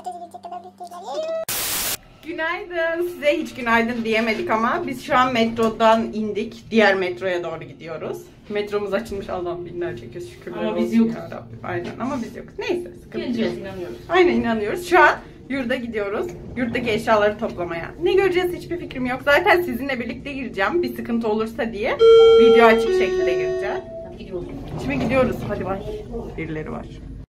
Günaydın. Size hiç günaydın diyemedik ama biz şu an metrodan indik. Diğer metroya doğru gidiyoruz. Metromuz açılmış. Allah'ım binlerce kez şükürler olsun. Ama biz yokuz. Aynen ama biz yokuz. Neyse sıkıntı yok. Geleceğiz, inanıyoruz. Aynen inanıyoruz. Şu an yurda gidiyoruz. Yurttaki eşyaları toplamaya. Ne göreceğiz hiçbir fikrim yok. Zaten sizinle birlikte gireceğim. Bir sıkıntı olursa diye video açık şekilde gireceğim. Hadi gidiyoruz. Şimdi gidiyoruz. Hadi bay. Birileri var.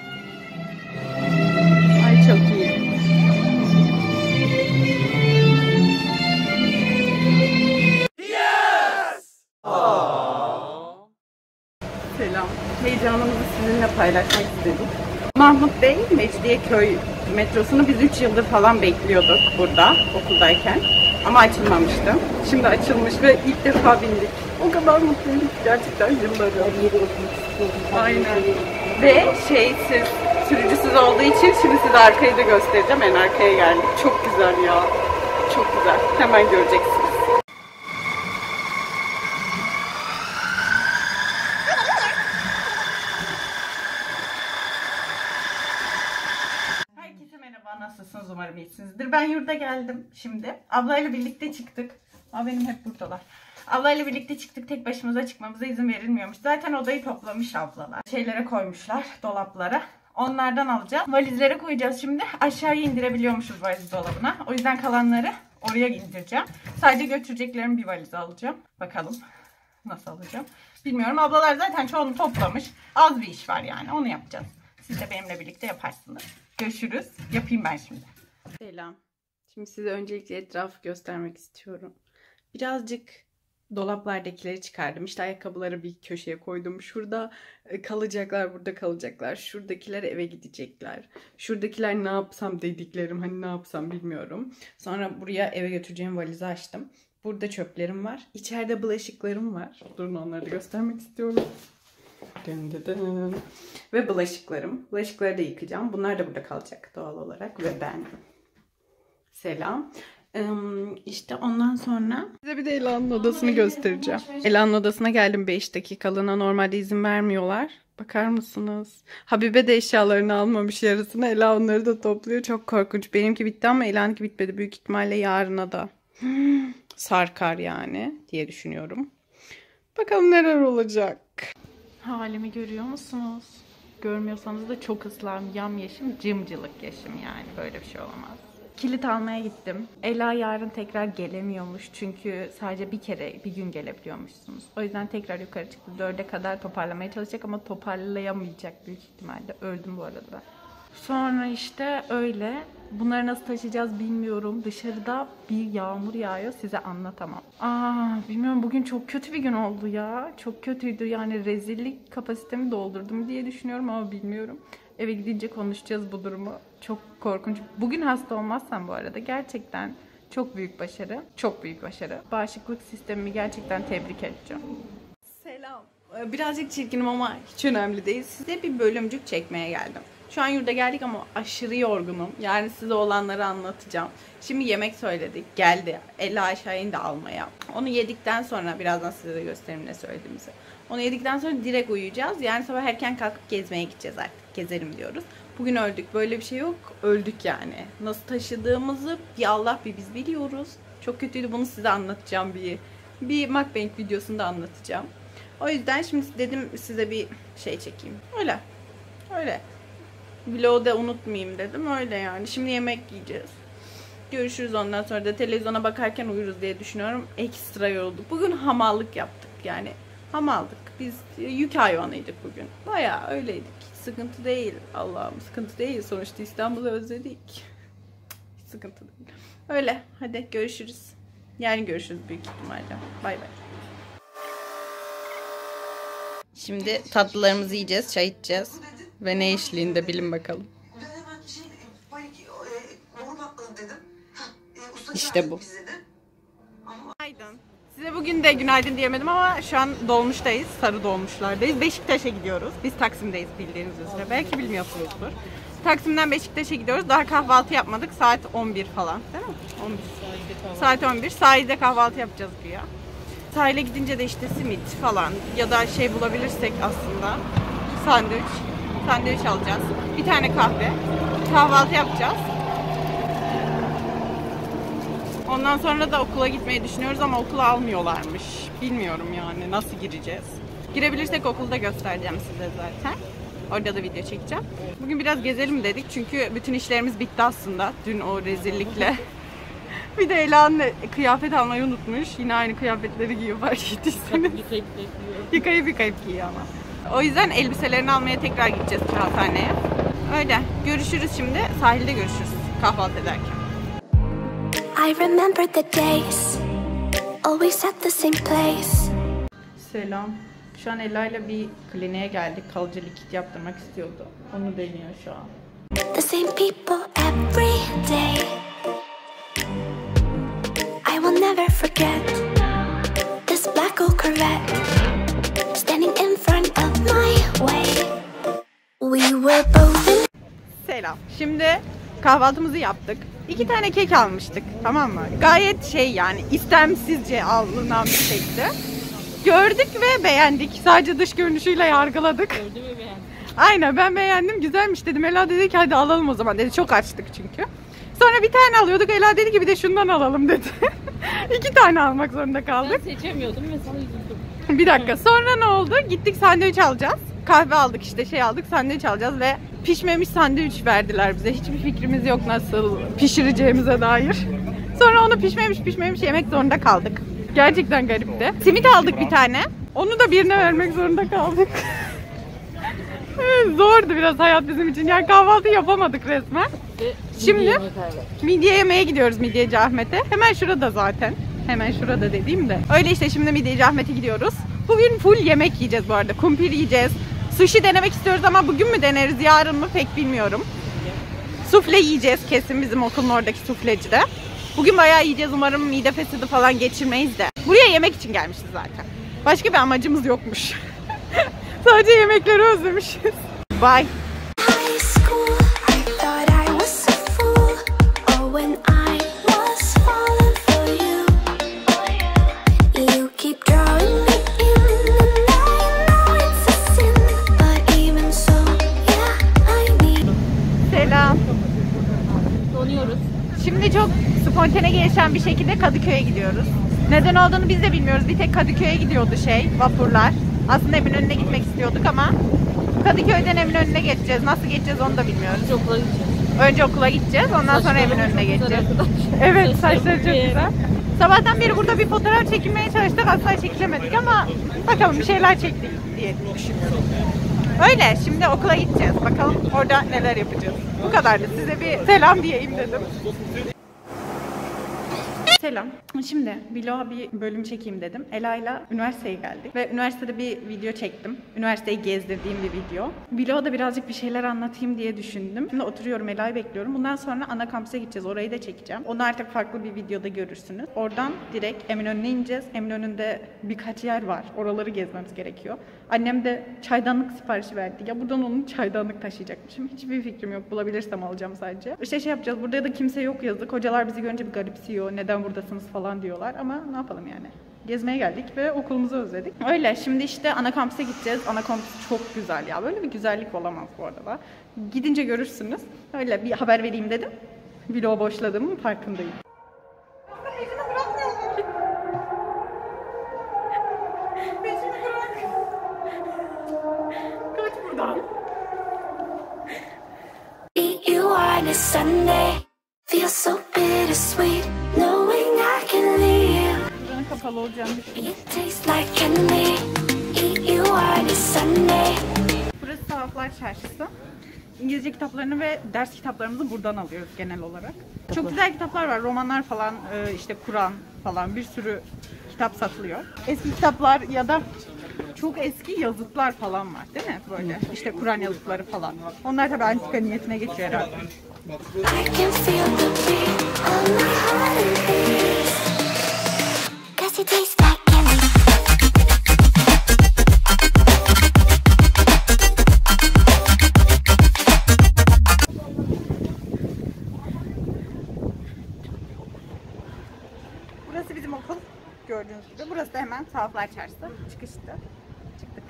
Ay çok iyi. Selam. Heyecanımızı sizinle paylaşmak istedik. Mahmut Bey, Mecidiyeköy metrosunu biz 3 yıldır falan bekliyorduk burada okuldayken. Ama açılmamıştı. Şimdi açılmış ve ilk defa bindik. O kadar mutluyum gerçekten yıllardır. Aynen. Ve şeysiz, sürücüsüz olduğu için şimdi size arkayı da göstereceğim. En arkaya geldik. Çok güzel ya. Çok güzel. Hemen göreceksiniz. Herkese merhaba, nasılsınız? Umarım iyisinizdir. Ben yurda geldim şimdi. Ablayla birlikte çıktık. Benim hep buradalar. Ablayla birlikte çıktık. Tek başımıza çıkmamıza izin verilmiyormuş. Zaten odayı toplamış ablalar. Şeylere koymuşlar, dolaplara. Onlardan alacağız. Valizlere koyacağız şimdi. Aşağıya indirebiliyormuşuz valiz dolabına. O yüzden kalanları oraya indireceğim. Sadece götüreceklerim bir valize alacağım. Bakalım nasıl alacağım. Bilmiyorum. Ablalar zaten çoğunu toplamış. Az bir iş var yani. Onu yapacağız. Siz de benimle birlikte yaparsınız. Görüşürüz. Yapayım ben şimdi. Selam. Şimdi size öncelikle etrafı göstermek istiyorum. Birazcık dolaplardakileri çıkardım. İşte ayakkabıları bir köşeye koydum. Şurada kalacaklar, burada kalacaklar. Şuradakiler eve gidecekler. Şuradakiler ne yapsam dediklerim. Hani ne yapsam bilmiyorum. Sonra buraya eve götüreceğim valizi açtım. Burada çöplerim var. İçeride bulaşıklarım var. Durun onları da göstermek istiyorum. Dın dın dın. Ve bulaşıklarım. Bulaşıkları da yıkayacağım. Bunlar da burada kalacak doğal olarak. Ve ben. Selam. İşte ondan sonra size bir de Ela'nın odasını göstereceğim. Ela'nın odasına geldim 5 dakikalığına. Normalde izin vermiyorlar. Bakar mısınız? Habibe de eşyalarını almamış yarısını. Ela onları da topluyor. Çok korkunç. Benimki bitti ama Ela'nınki bitmedi. Büyük ihtimalle yarına da sarkar yani diye düşünüyorum. Bakalım neler olacak. Halimi görüyor musunuz? Görmüyorsanız da çok ıslam, yamyeşim, cımcılık yaşım yani. Böyle bir şey olamaz. Kilit almaya gittim. Ela yarın tekrar gelemiyormuş. Çünkü sadece bir gün gelebiliyormuşsunuz. O yüzden tekrar yukarı çıktı. 4'e kadar toparlamaya çalışacak ama toparlayamayacak büyük ihtimalle. Öldüm bu arada. Sonra işte öyle. Bunları nasıl taşıyacağız bilmiyorum. Dışarıda bir yağmur yağıyor. Size anlatamam. Bilmiyorum, bugün çok kötü bir gün oldu ya. Çok kötüydü. Yani rezillik kapasitemi doldurdum diye düşünüyorum ama bilmiyorum. Eve gidince konuşacağız bu durumu. Çok korkunç. Bugün hasta olmazsam bu arada gerçekten çok büyük başarı. Çok büyük başarı. Bağışıklık sistemimi gerçekten tebrik edeceğim. Selam. Birazcık çirkinim ama hiç önemli değil. Size bir bölümcük çekmeye geldim. Şu an yurda geldik ama aşırı yorgunum. Yani size olanları anlatacağım. Şimdi yemek söyledik. Geldi. Ela aşağı indi almaya. Onu yedikten sonra birazdan size de göstereyim ne söylediğimizi. Onu yedikten sonra direkt uyuyacağız. Yani sabah erken kalkıp gezmeye gideceğiz artık. Gezelim diyoruz. Bugün öldük. Böyle bir şey yok. Öldük yani. Nasıl taşıdığımızı bir Allah bir biz biliyoruz. Çok kötüydü. Bunu size anlatacağım bir mukbang videosunda anlatacağım. O yüzden şimdi dedim size bir şey çekeyim. Öyle. Vlog'u da unutmayayım dedim. Öyle yani. Şimdi yemek yiyeceğiz. Görüşürüz ondan sonra da televizyona bakarken uyuruz diye düşünüyorum. Ekstra yorulduk. Bugün hamallık yaptık yani. Hamaldık. Biz yük hayvanıydık bugün. Bayağı öyleydik. Hiç sıkıntı değil. Allah'ım sıkıntı değil. Sonuçta İstanbul'u özledik. Hiç sıkıntı değil. Öyle. Hadi görüşürüz. Yani görüşürüz büyük ihtimalle. Bay bay. Şimdi tatlılarımızı yiyeceğiz. Çay içeceğiz. Ve ne eşliğinde bilin bakalım. İşte bu. Günaydın. Size bugün de günaydın diyemedim ama şu an dolmuştayız. Sarı dolmuşlardayız. Beşiktaş'a gidiyoruz. Biz Taksim'deyiz bildiğiniz üzere. Belki bilmiyorsunuzdur. Taksim'den Beşiktaş'a gidiyoruz. Daha kahvaltı yapmadık. Saat 11 falan. Değil mi? 11. Saat 11. Sahilde kahvaltı yapacağız güya. Sahile gidince de işte simit falan ya da şey bulabilirsek aslında sandviç alacağız. Bir tane kahve. Kahvaltı yapacağız. Ondan sonra da okula gitmeyi düşünüyoruz ama okula almıyorlarmış. Bilmiyorum yani nasıl gireceğiz. Girebilirsek okulda göstereceğim size zaten. Orada da video çekeceğim. Bugün biraz gezelim dedik çünkü bütün işlerimiz bitti aslında. Dün o rezillikle. Bir de Ela'nın kıyafet almayı unutmuş. Yine aynı kıyafetleri giyiyor fark ettiyseniz. Yıkayıp giyiyor ama. O yüzden elbiselerini almaya tekrar gideceğiz kağıthaneye. Öyle. Görüşürüz şimdi. Sahilde görüşürüz kahvaltı ederken. I remember the days, always at the same place. Selam. Şu an Ela ile bir kliniğe geldik. Kalıcı likit yaptırmak istiyordu. Onu deniyor şu an. The same people every day. I will never forget this black old Corvette standing in front of my way. We were both in. Selam. Şimdi kahvaltımızı yaptık. 2 tane kek almıştık. Tamam mı? Gayet şey yani istemsizce alınan bir kekti. Gördük ve beğendik. Sadece dış görünüşüyle yargıladık. Gördüm ve beğendim. Aynen ben beğendim. Güzelmiş dedim. Ela dedi ki hadi alalım o zaman dedi. Çok açtık çünkü. Sonra bir tane alıyorduk. Ela dedi ki bir de şundan alalım dedi. 2 tane almak zorunda kaldık. Ben seçemiyordum ve sana üzüldüm. Bir dakika. Sonra ne oldu? Gittik sandviç alacağız. Kahve aldık işte şey aldık. Sandviç alacağız ve pişmemiş sandviç verdiler bize. Hiçbir fikrimiz yok nasıl pişireceğimize dair. Sonra onu pişmemiş yemek zorunda kaldık. Gerçekten garipti. Simit aldık bir tane. Onu da birine vermek zorunda kaldık. Zordu biraz hayat bizim için. Yani kahvaltı yapamadık resmen. Şimdi midye yemeye gidiyoruz Midyeci Ahmet'e. Hemen şurada zaten. Hemen şurada dediğim de. Öyle işte şimdi Midyeci Ahmet'e gidiyoruz. Bugün full yemek yiyeceğiz bu arada. Kumpir yiyeceğiz. Sushi denemek istiyoruz ama bugün mü deneriz yarın mı pek bilmiyorum. Sufle yiyeceğiz kesin bizim okulun oradaki suflecide. Bugün bayağı yiyeceğiz umarım mide fesidi falan geçirmeyiz de. Buraya yemek için gelmişiz zaten. Başka bir amacımız yokmuş. Sadece yemekleri özlemişiz. Bye. High school, I thought I was a fool. Oh, when I was falling for you. You keep drawing me in, and I know it's a sin. But even so, yeah, I need. Selam. Donuyoruz. Şimdi çok spontane gelişen bir şekilde Kadıköy'e gidiyoruz. Neden olduğunu biz de bilmiyoruz. Bir tek Kadıköy'e gidiyordu vapurlar. Aslında Eminönü'ne gitmek istiyorduk ama Kadıköy'den Eminönü'ne geçeceğiz. Nasıl geçeceğiz onu da bilmiyoruz. Önce okula gideceğiz. Önce okula gideceğiz, ondan sonra Eminönü'ne geçeceğiz. Evet, saçları çok güzel. Sabahtan beri burada bir fotoğraf çekilmeye çalıştık, asla çekilemedik ama bakalım bir şeyler çektik diye düşünüyorum. Öyle, şimdi okula gideceğiz. Bakalım orada neler yapacağız. Bu kadardı. Size bir selam diyeyim dedim. Selam. Şimdi vlog'a bir bölüm çekeyim dedim. Ela'yla üniversiteye geldik ve üniversitede bir video çektim. Üniversiteyi gezdirdiğim bir video. Vlog'a da birazcık bir şeyler anlatayım diye düşündüm. Şimdi oturuyorum, Ela'yı bekliyorum. Bundan sonra ana kampüse gideceğiz. Orayı da çekeceğim. Onu artık farklı bir videoda görürsünüz. Oradan direkt Eminönü'ne ineceğiz. Eminönü'nde birkaç yer var. Oraları gezmemiz gerekiyor. Annem de çaydanlık siparişi verdi. Ya buradan onun çaydanlık taşıyacakmışım. Hiçbir fikrim yok. Bulabilirsem alacağım sadece. İşte şey yapacağız. Burada da kimse yok yazık. Hocalar bizi görünce bir garipsiyor. Neden buradasınız falan diyorlar. Ama ne yapalım yani. Gezmeye geldik ve okulumuzu özledik. Öyle. Şimdi işte ana kampüse gideceğiz. Ana kampüs çok güzel ya. Böyle bir güzellik olamaz bu arada. Gidince görürsünüz. Öyle bir haber vereyim dedim. Vlogu boşladığımın farkındayım. Kaç buradan. Meet you on a Sunday. Feels so bittersweet, knowing I can leave. Buranın kapalı olacağını düşünüyorum. It tastes like candy. Eat you on a Sunday. Burası Sahaflar Çarşısı. İngilizce kitaplarını ve ders kitaplarımızı buradan alıyoruz genel olarak. Çok güzel kitaplar var. Romanlar falan, işte Kur'an falan bir sürü kitap satılıyor. Eski kitaplar ya da çok eski yazıtlar falan var değil mi? Böyle işte Kur'an yazıtları falan. Onlar tabii antika niyetine geçiyor herhalde. I can feel the beat of my heart. 'Cause it tastes like candy. Burası bizim okul. Gördüğünüz gibi. Burası da hemen Sahaflar Çarşısı. Çıkıştı. Çıktık.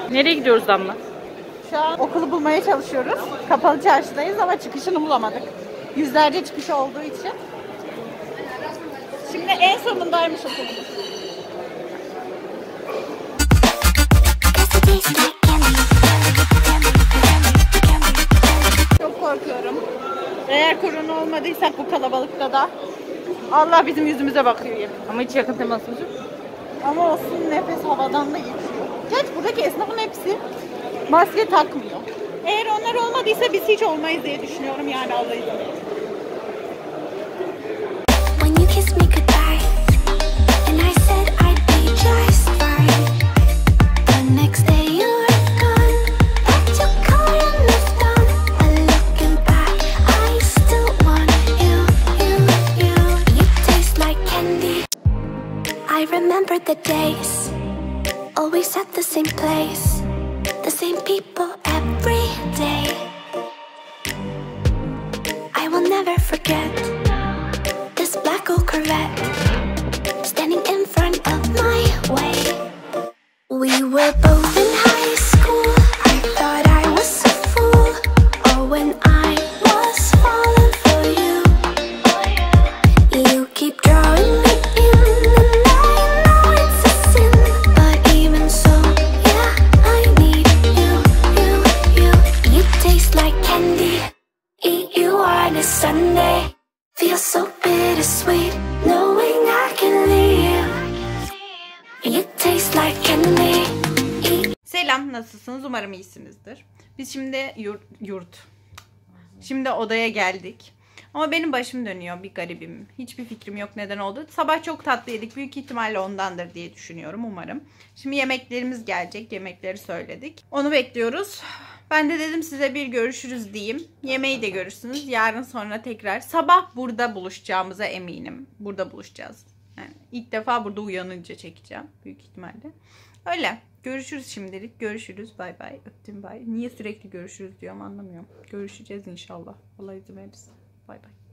Nereye gidiyoruz Damla? Şu an okulu bulmaya çalışıyoruz. Kapalı çarşıdayız ama çıkışını bulamadık. Yüzlerce çıkış olduğu için. Şimdi en sonundaymış okulumuz. Çok korkuyorum. Eğer korona olmadıysak bu kalabalıkta da Allah bizim yüzümüze bakıyor yemin. Ama hiç yakın temasımız yok. Ama olsun, nefes havadan da geçiyor. Gerçi buradaki esnafın hepsi maske takmıyor. Eğer onlar olmadıysa biz hiç olmayız diye düşünüyorum yani, Allah izin verir. When you kissed me goodbye, and I said I'd be just fine. The next day you were gone, packed your car and moved on. But looking back, I still want you. You taste like candy. I remember the days, always at the same place, the same people every day. I will never forget this black old Corvette standing in front of my way. We were both in high school. I thought I was a fool. Oh, when I was falling for you. You keep drawing me in, and I know it's a sin, but even so, yeah, I need you. You taste like candy. Eat you on a Sunday. Feels so bittersweet knowing I can leave. You taste like candy. Selam, nasılsınız? Umarım iyisinizdir. Biz şimdi Şimdi odaya geldik. Ama benim başım dönüyor, bir garibim. Hiçbir fikrim yok neden oldu. Sabah çok tatlı yedik. Büyük ihtimalle ondandır diye düşünüyorum, umarım. Şimdi yemeklerimiz gelecek. Yemekleri söyledik. Onu bekliyoruz. Ben de dedim size bir görüşürüz diyeyim. Yemeği de görürsünüz. Yarın sonra tekrar. Sabah burada buluşacağımıza eminim. Burada buluşacağız. Yani ilk defa burada uyanınca çekeceğim. Büyük ihtimalle. Öyle. Görüşürüz şimdilik. Görüşürüz. Bay bay. Öptüm bay. Niye sürekli görüşürüz diyorum anlamıyorum. Görüşeceğiz inşallah. Allah izin verirse. Bay bay.